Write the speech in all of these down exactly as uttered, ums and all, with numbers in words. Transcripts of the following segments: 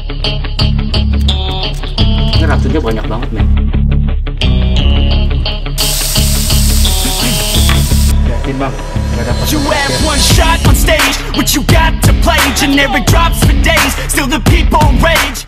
Ini racunnya banyak banget, men. Yakin bang, gak dapat. You had one shot on stage, what you got to play? Generic drops for days, still the people rage.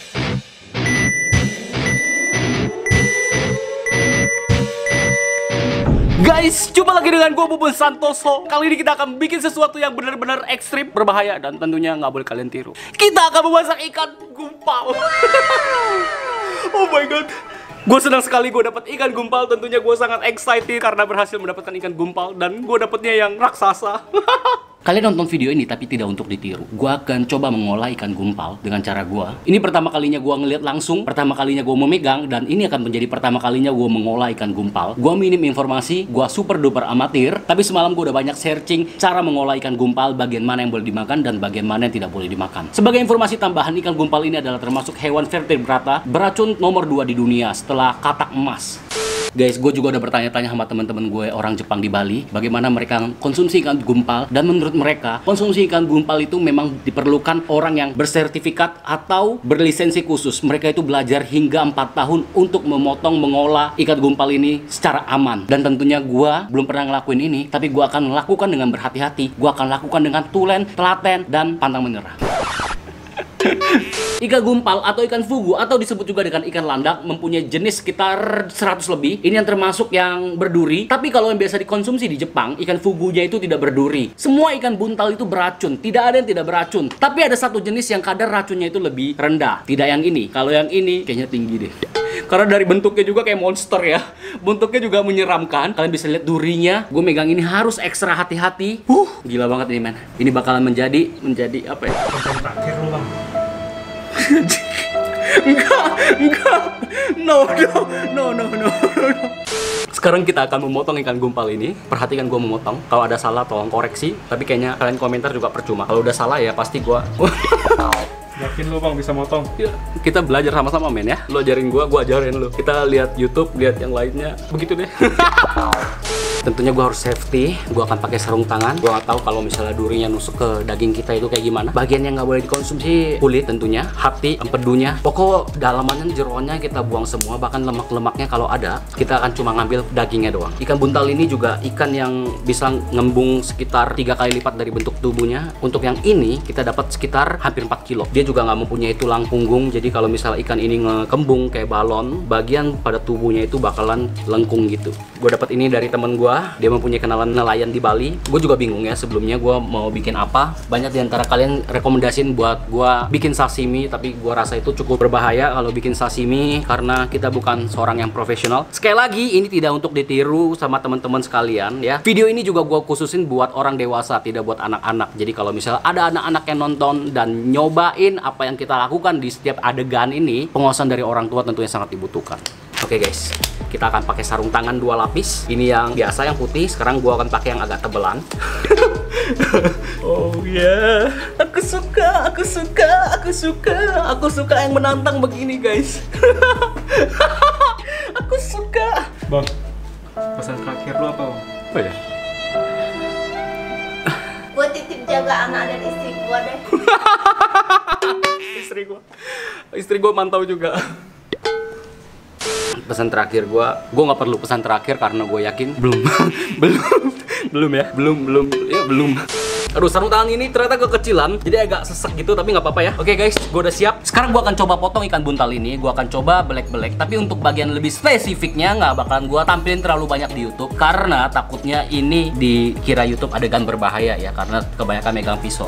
Guys, jumpa lagi dengan gue Bubun Santoso. Kali ini kita akan bikin sesuatu yang benar-benar ekstrim, berbahaya, dan tentunya nggak boleh kalian tiru. Kita akan memasak ikan gumpal. Oh my god, gue senang sekali gue dapat ikan gumpal. Tentunya gue sangat excited karena berhasil mendapatkan ikan gumpal dan gue dapetnya yang raksasa. Kalian nonton video ini tapi tidak untuk ditiru. Gue akan coba mengolah ikan gumpal dengan cara gue. Ini pertama kalinya gue ngeliat langsung, pertama kalinya gue memegang, dan ini akan menjadi pertama kalinya gue mengolah ikan gumpal. Gue minim informasi, gue super duper amatir, tapi semalam gue udah banyak searching cara mengolah ikan gumpal, bagian mana yang boleh dimakan dan bagian mana yang tidak boleh dimakan. Sebagai informasi tambahan, ikan gumpal ini adalah termasuk hewan vertebrata beracun nomor dua di dunia setelah katak emas. Guys, gue juga udah bertanya-tanya sama teman-teman gue orang Jepang di Bali, bagaimana mereka konsumsi ikan gumpal, dan menurut mereka konsumsi ikan gumpal itu memang diperlukan orang yang bersertifikat atau berlisensi khusus. Mereka itu belajar hingga empat tahun untuk memotong, mengolah ikan gumpal ini secara aman. Dan tentunya gue belum pernah ngelakuin ini, tapi gue akan melakukan dengan berhati-hati. Gue akan lakukan dengan tulen, telaten, dan pantang menyerah. Ikan gumpal atau ikan fugu atau disebut juga dengan ikan landak mempunyai jenis sekitar seratus lebih. Ini yang termasuk yang berduri. Tapi kalau yang biasa dikonsumsi di Jepang, ikan fugunya itu tidak berduri. Semua ikan buntal itu beracun, tidak ada yang tidak beracun. Tapi ada satu jenis yang kadar racunnya itu lebih rendah. Tidak yang ini. Kalau yang ini kayaknya tinggi deh. Karena dari bentuknya juga kayak monster ya. Bentuknya juga menyeramkan. Kalian bisa lihat durinya. Gue megang ini harus ekstra hati-hati. Huh, gila banget ini, men. Ini bakalan menjadi menjadi apa ya? Konten terakhir lu bang. Enggak, enggak. No, no, no, no, no, no. Sekarang kita akan memotong ikan gumpal ini. Perhatikan gue memotong. Kalau ada salah tolong koreksi. Tapi kayaknya kalian komentar juga percuma. Kalau udah salah ya pasti gue. Yakin lu bang bisa motong? Ya, kita belajar sama-sama, men ya. Lo ajarin gue, gue ajarin lo. Kita lihat YouTube, lihat yang lainnya. Begitu deh. Tentunya gue harus safety. Gue akan pakai sarung tangan. Gue nggak tahu kalau misalnya durinya nusuk ke daging kita itu kayak gimana. Bagian yang nggak boleh dikonsumsi kulit tentunya, hati, empedunya. Pokok dalamannya, jeroannya kita buang semua. Bahkan lemak-lemaknya kalau ada, kita akan cuma ngambil dagingnya doang. Ikan buntal ini juga ikan yang bisa ngembung sekitar tiga kali lipat dari bentuk tubuhnya. Untuk yang ini kita dapat sekitar hampir empat kilo. Dia juga nggak mempunyai tulang punggung. Jadi kalau misalnya ikan ini ngekembung kayak balon, bagian pada tubuhnya itu bakalan lengkung gitu. Gue dapat ini dari temen gue. Dia mempunyai kenalan nelayan di Bali. Gue juga bingung ya sebelumnya gue mau bikin apa. Banyak diantara kalian rekomendasiin buat gue bikin sashimi, tapi gue rasa itu cukup berbahaya kalau bikin sashimi karena kita bukan seorang yang profesional. Sekali lagi, ini tidak untuk ditiru sama teman-teman sekalian ya. Video ini juga gue khususin buat orang dewasa, tidak buat anak-anak. Jadi kalau misalnya ada anak-anak yang nonton dan nyobain apa yang kita lakukan di setiap adegan ini, pengawasan dari orang tua tentunya sangat dibutuhkan. Oke guys, kita akan pakai sarung tangan dua lapis. Ini yang biasa, yang putih. Sekarang gua akan pakai yang agak tebelan. Oh yeah, aku suka, aku suka, aku suka, aku suka yang menantang begini guys. Aku suka. Bang, pesan terakhir lu apa bang? Oh ya. Gua titip jaga anak dan istri gua deh. Istri gua, istri gua mantau juga. Pesan terakhir gue, gue nggak perlu pesan terakhir karena gue yakin belum, belum, belum ya, belum, belum, ya belum. Aduh, sarung tangan ini ternyata kekecilan, jadi agak sesek gitu, tapi nggak apa-apa ya. Oke guys, gue udah siap. Sekarang gue akan coba potong ikan buntal ini, gue akan coba belek-belek. Tapi untuk bagian lebih spesifiknya nggak bakalan gue tampilin terlalu banyak di YouTube karena takutnya ini dikira YouTube adegan berbahaya ya, karena kebanyakan megang pisau.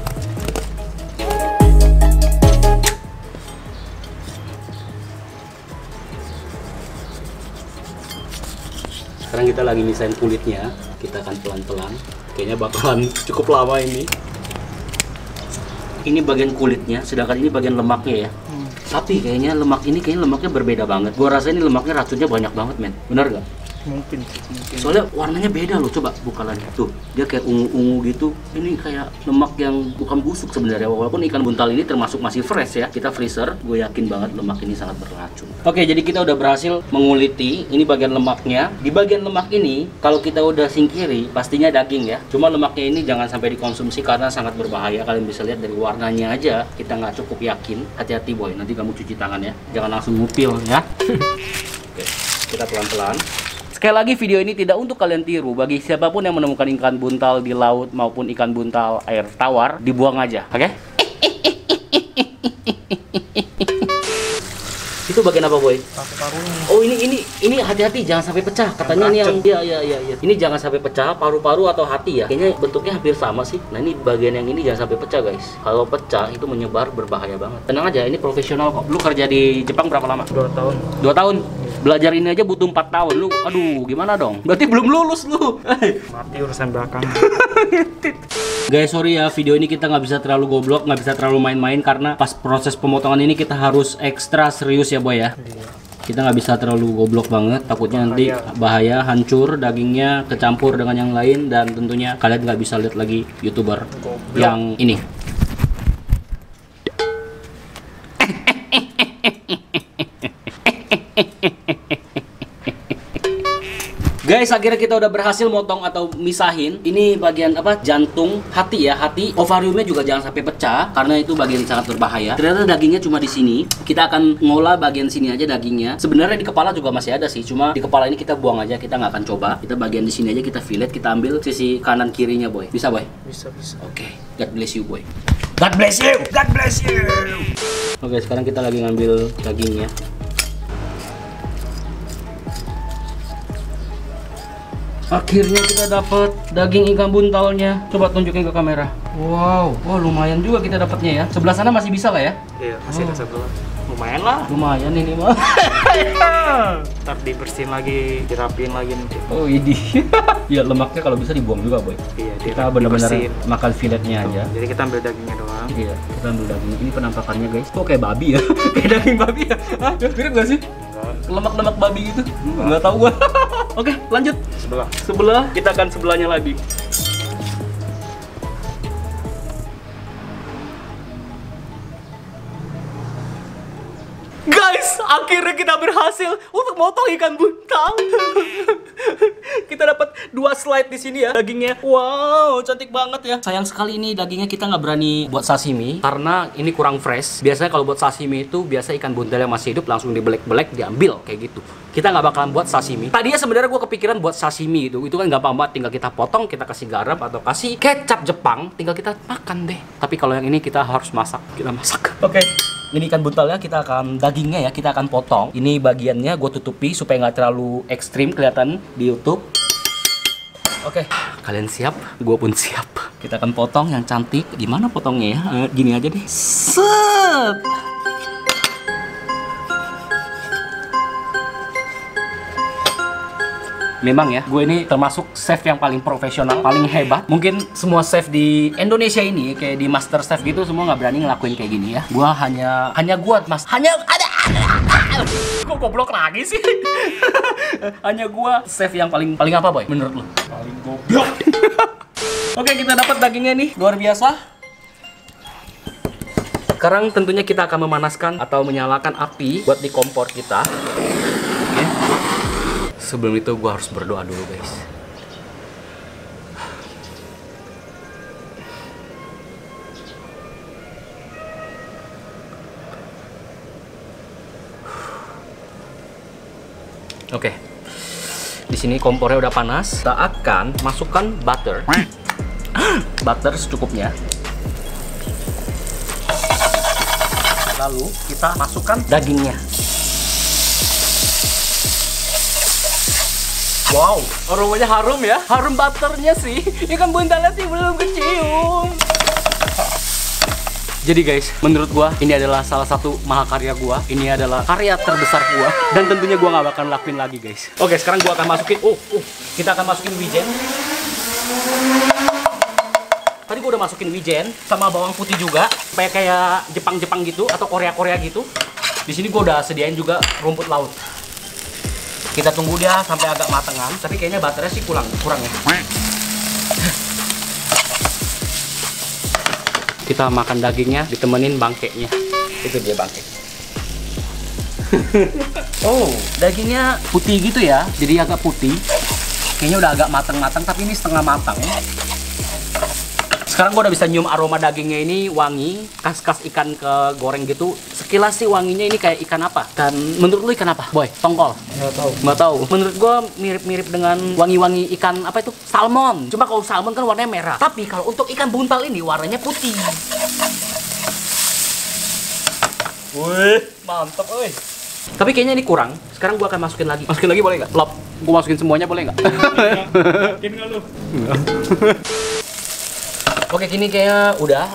Sekarang kita lagi misahin kulitnya, kita akan pelan-pelan. Kayaknya bakalan cukup lama ini. Ini bagian kulitnya, sedangkan ini bagian lemaknya ya. Hmm. Tapi kayaknya lemak ini kayaknya lemaknya berbeda banget. Gua rasa ini lemaknya racunnya banyak banget, men. Bener gak? Mungkin sih, mungkin. Soalnya warnanya beda loh, coba buka lagi. Tuh, dia kayak ungu-ungu gitu. Ini kayak lemak yang bukan busuk sebenarnya. Walaupun ikan buntal ini termasuk masih fresh ya. Kita freezer, gue yakin banget lemak ini sangat beracun. Oke, jadi kita udah berhasil menguliti. Ini bagian lemaknya. Di bagian lemak ini, kalau kita udah singkiri, pastinya daging ya. Cuma lemaknya ini jangan sampai dikonsumsi karena sangat berbahaya. Kalian bisa lihat dari warnanya aja, kita nggak cukup yakin. Hati-hati boy, nanti kamu cuci tangan ya. Jangan langsung ngupil ya. Oke, kita pelan-pelan. Sekali lagi video ini tidak untuk kalian tiru. Bagi siapapun yang menemukan ikan buntal di laut maupun ikan buntal air tawar, dibuang aja, oke? Okay? Itu bagian apa boy? Paru-parunya. Oh ini ini ini hati-hati jangan sampai pecah. Katanya ini yang iya iya iya. Ya. Ini jangan sampai pecah paru-paru atau hati ya. Kayaknya bentuknya hampir sama sih. Nah ini bagian yang ini jangan sampai pecah guys. Kalau pecah itu menyebar berbahaya banget. Tenang aja, ini profesional kok. Lu kerja di Jepang berapa lama? Dua tahun. Dua tahun. Belajar ini aja butuh empat tahun. Lu, aduh, gimana dong? Berarti belum lulus lu. Mati urusan belakang. Guys, sorry ya, video ini kita nggak bisa terlalu goblok, nggak bisa terlalu main-main karena pas proses pemotongan ini kita harus ekstra serius ya boy ya. Iya. Kita nggak bisa terlalu goblok banget, takutnya nanti bahaya, hancur, dagingnya kecampur dengan yang lain dan tentunya kalian nggak bisa lihat lagi YouTuber Goblok. yang ini. Guys, akhirnya kita udah berhasil motong atau misahin. Ini bagian apa? Jantung, hati ya, hati. Ovariumnya juga jangan sampai pecah karena itu bagian sangat berbahaya. Ternyata dagingnya cuma di sini. Kita akan ngolah bagian sini aja dagingnya. Sebenarnya di kepala juga masih ada sih, cuma di kepala ini kita buang aja, kita nggak akan coba. Kita bagian di sini aja kita fillet, kita ambil sisi kanan kirinya, boy. Bisa, boy? Bisa bisa. Oke, God bless you, boy. God bless you. God bless you. Oke, sekarang kita lagi ngambil dagingnya. Akhirnya kita dapat daging ikan buntalnya. Coba tunjukin ke kamera. Wow, wah lumayan juga kita dapatnya ya. Sebelah sana masih bisa lah ya? Iya, masih Oh. ada sebelah. Lumayan lah. Lumayan ini mah. Ntar dibersihin lagi, dirapiin lagi nanti. Oh ini. Ya lemaknya kalau bisa dibuang juga boy. Iya, Kita di- benar-benar dibersihin. makan filletnya aja. Jadi kita ambil dagingnya doang. Iya, kita ambil daging. Ini penampakannya guys. Kok kayak babi ya? Kayak daging babi ya? Hah? Mirip gak sih? Enggak. Lemak-lemak babi gitu? Nggak tahu gua. Oke, lanjut. Sebelah. Sebelah, kita akan sebelahnya lagi. Guys, akhirnya kita berhasil untuk motong ikan buntal. Kita dapat dua slide di sini ya dagingnya. Wow, cantik banget ya. Sayang sekali ini dagingnya kita nggak berani buat sashimi karena ini kurang fresh. Biasanya kalau buat sashimi itu biasa ikan buntal yang masih hidup langsung dibelek-belek diambil kayak gitu. Kita nggak bakalan buat sashimi. Tadinya sebenarnya gue kepikiran buat sashimi itu, itu kan gampang banget. Tinggal kita potong, kita kasih garam atau kasih kecap Jepang, tinggal kita makan deh. Tapi kalau yang ini kita harus masak, kita masak. Oke. Okay. Ini ikan buntalnya kita akan dagingnya ya kita akan potong. Ini bagiannya gue tutupi supaya nggak terlalu ekstrim kelihatan di YouTube. Oke, kalian siap? Gue pun siap. Kita akan potong yang cantik. Gimana potongnya ya? Eh, gini aja deh. Set. Memang ya, gue ini termasuk chef yang paling profesional, paling hebat. Mungkin semua chef di Indonesia ini, kayak di Master Chef gitu, semua nggak berani ngelakuin kayak gini ya. Gue hanya, hanya gue, mas, hanya ada. Kok goblok lagi sih? Hanya gue chef yang paling, paling apa boy? Menurut lo? Paling goblok. Oke, kita dapat dagingnya nih, luar biasa. Sekarang tentunya kita akan memanaskan atau menyalakan api buat di kompor kita. Oke. Sebelum itu gue harus berdoa dulu guys. Oke. Di sini kompornya udah panas. Kita akan masukkan butter. Butter secukupnya. Lalu kita masukkan dagingnya. Wow, aromanya harum ya. Harum butternya sih. Ikan buntalnya sih belum kecium. Jadi guys, menurut gua ini adalah salah satu mahakarya gua. Ini adalah karya terbesar gua dan tentunya gua nggak bakal lakuin lagi guys. Oke, sekarang gua akan masukin. Oh, oh, kita akan masukin wijen. Tadi gua udah masukin wijen sama bawang putih juga, supaya kayak Jepang-Jepang gitu atau Korea-Korea gitu. Di sini gua udah sediain juga rumput laut. Kita tunggu dia sampai agak matengan, tapi kayaknya baterainya sih kurang, kurang ya. Kita makan dagingnya ditemenin bangkeknya. Itu dia bangkek. Oh, dagingnya putih gitu ya, jadi agak putih. Kayaknya udah agak matang-matang, tapi ini setengah matang. Sekarang gue udah bisa nyium aroma dagingnya ini wangi, kas-kas ikan ke goreng gitu. Sekilas sih wanginya ini kayak ikan apa? Dan menurut lu ikan apa, Boy? Tongkol? Nggak tahu. Nggak tahu. Menurut gue mirip-mirip dengan wangi-wangi ikan apa itu? Salmon. Cuma kalau salmon kan warnanya merah. Tapi kalau untuk ikan buntal ini warnanya putih. Wih, mantep, wih. Tapi kayaknya ini kurang. Sekarang gue akan masukin lagi. Masukin lagi boleh nggak? Lop, gue masukin semuanya boleh nggak? Yakin nggak lu? Oke, kini kayaknya udah.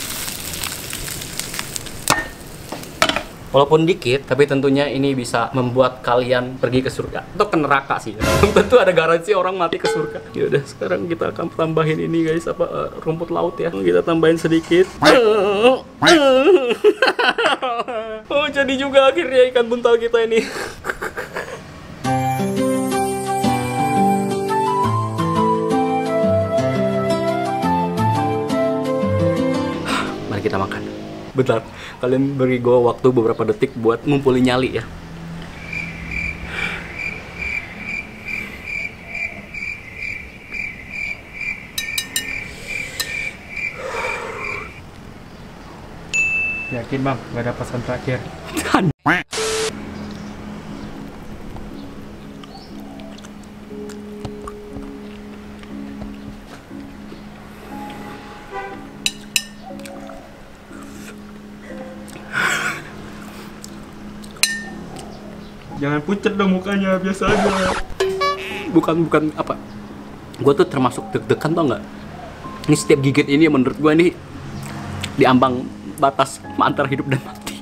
Walaupun dikit, tapi tentunya ini bisa membuat kalian pergi ke surga atau ke neraka sih. Tentu ada garansi orang mati ke surga. Ya udah, sekarang kita akan tambahin ini guys, apa uh, rumput laut ya. Kita tambahin sedikit. Oh, jadi juga akhirnya ikan buntal kita ini. Mari kita makan. Bentar, kalian beri gue waktu beberapa detik buat ngumpulin nyali ya. Yakin bang, nggak ada pesan terakhir. Jangan pucet dong mukanya, biasa aja. Bukan, bukan apa. Gue tuh termasuk deg-degan tau nggak? Ini setiap gigit ini menurut gue ini diambang batas antara hidup dan mati.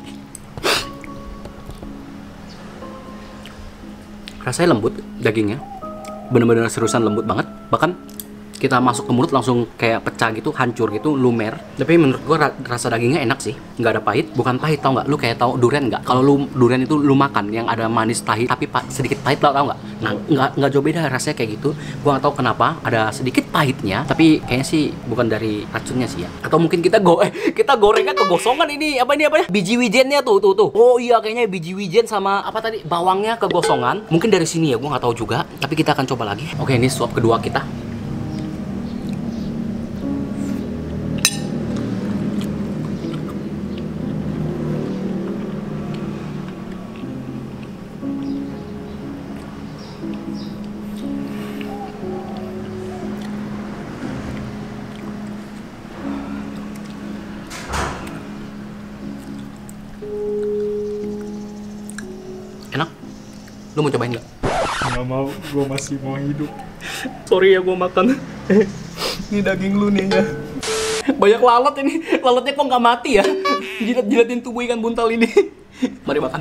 Rasanya lembut dagingnya, bener-bener seriusan lembut banget. Bahkan kita masuk ke mulut langsung kayak pecah gitu, hancur gitu, lumer. Tapi menurut gua ra rasa dagingnya enak sih, nggak ada pahit. Bukan pahit, tau nggak? Lu kayak tau durian nggak? Kalau lu durian itu lu makan yang ada manis pahit tapi pa sedikit pahit, tau nggak? Nah, nggak nggak jauh beda rasanya kayak gitu. Gua nggak tahu kenapa ada sedikit pahitnya, tapi kayaknya sih bukan dari racunnya sih ya. Atau mungkin kita go eh, kita gorengnya kegosongan ini apa ini apa ya? Biji wijennya tuh tuh tuh. Oh iya, kayaknya biji wijen sama apa tadi bawangnya kegosongan. Mungkin dari sini ya, gua nggak tahu juga. Tapi kita akan coba lagi. Oke, ini suap kedua kita. Enak? Lu mau cobain nggak? Nggak mau, gue masih mau hidup. Sorry ya gue makan. Ini daging lu nih ya. Banyak lalat ini. Lalatnya kok nggak mati ya? Jilat-jilatin tubuh ikan buntal ini. Mari makan.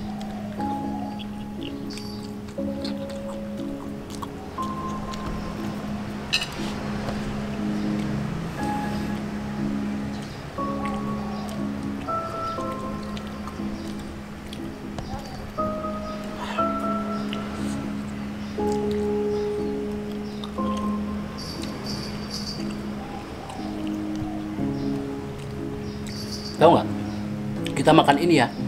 Tahu nggak? Kita makan ini ya,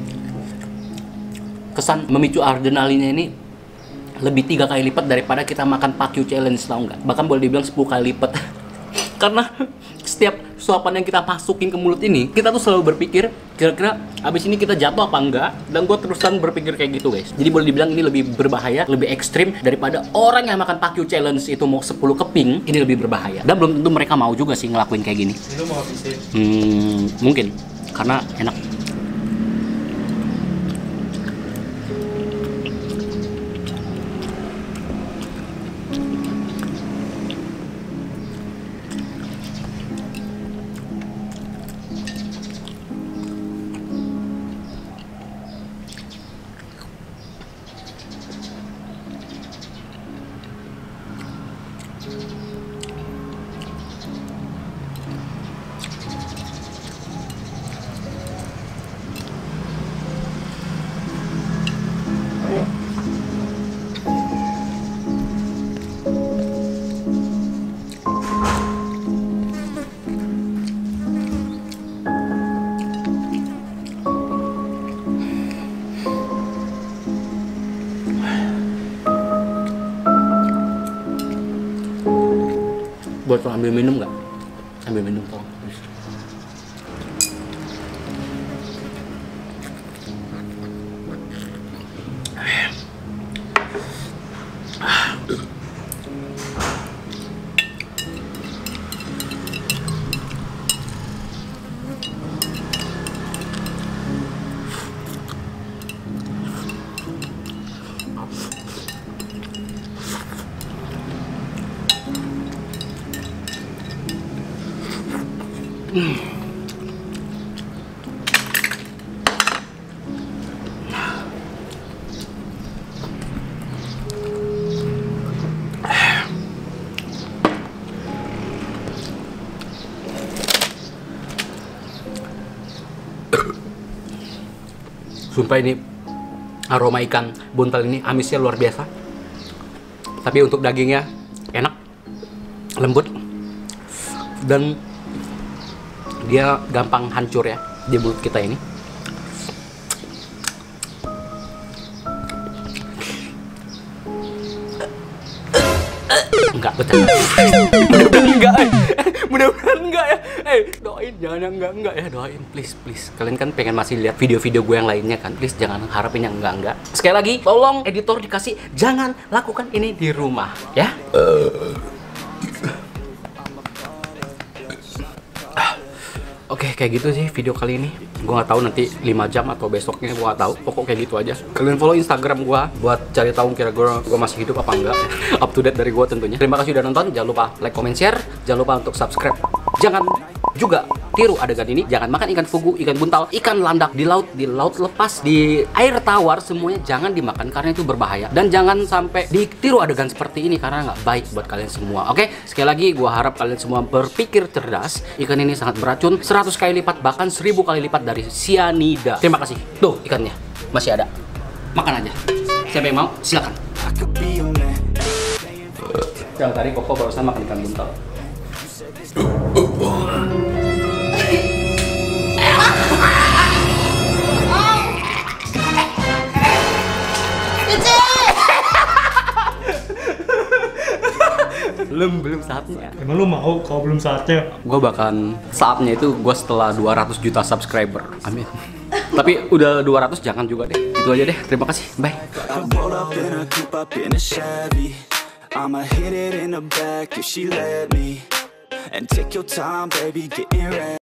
kesan memicu adrenalinnya ini lebih tiga kali lipat daripada kita makan Pakyu Challenge, tahu nggak? Bahkan boleh dibilang sepuluh kali lipat. Karena setiap suapan yang kita masukin ke mulut ini, kita tuh selalu berpikir kira-kira abis ini kita jatuh apa enggak. Dan gue terusan berpikir kayak gitu guys. Jadi boleh dibilang ini lebih berbahaya, lebih ekstrim daripada orang yang makan Pakyu Challenge itu mau sepuluh keping. Ini lebih berbahaya. Dan belum tentu mereka mau juga sih ngelakuin kayak gini. Itu mau habisin? Hmm, mungkin karena enak. Botol ambil minum nggak? Ambil minum tolong. Hmm. Sumpah ini aroma ikan buntal ini amisnya luar biasa. Tapi untuk dagingnya enak, lembut, dan dia gampang hancur ya di mulut kita ini. Enggak, betul. Mudah-mudahan enggak, eh. Mudah-mudahan enggak ya. Eh, doain jangan yang enggak-enggak ya, doain please please. Kalian kan pengen masih lihat video-video gue yang lainnya kan. Please jangan harapin yang enggak-enggak. Sekali lagi, tolong editor dikasih jangan lakukan ini di rumah ya. Oke, kayak gitu sih video kali ini. Gue nggak tahu nanti lima jam atau besoknya, gue nggak tahu. Pokok kayak gitu aja. Kalian follow Instagram gue buat cari tahu kira-kira gue masih hidup apa enggak. Up to date dari gue tentunya. Terima kasih udah nonton. Jangan lupa like, comment, share. Jangan lupa untuk subscribe. Jangan juga tiru adegan ini. Jangan makan ikan fugu, ikan buntal, ikan landak di laut, di laut lepas, di air tawar, semuanya jangan dimakan karena itu berbahaya. Dan jangan sampai ditiru adegan seperti ini karena nggak baik buat kalian semua. Oke, sekali lagi gue harap kalian semua berpikir cerdas. Ikan ini sangat beracun, seratus kali lipat bahkan seribu kali lipat dari sianida. Terima kasih. Tuh ikannya masih ada. Makan aja. Siapa yang mau? Silakan. Yang tadi Koko barusan makan ikan buntal. belum belum saatnya. Emang lu mau kalau belum saatnya? Gue bakalan saatnya itu gue setelah dua ratus juta subscriber. Amin. Tapi udah dua ratus jangan juga deh. Itu aja deh. Terima kasih. Bye. I'ma hit it in the back if she let me, and take your time, baby, getting ready.